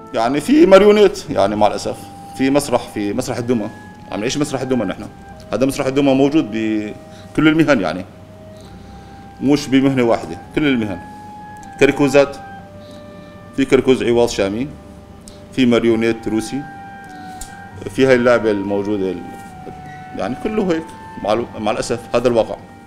يعني في ماريونيت يعني مع الاسف، في مسرح الدمى، عم نعيش مسرح الدمى نحن. هذا مسرح الدمى موجود بكل المهن يعني، مش بمهنه واحده، كل المهن. كركوزات، في كركوز عواض شامي، في ماريونيت روسي، في هاي اللعبه الموجوده يعني كله هيك. مع الاسف هذا الواقع.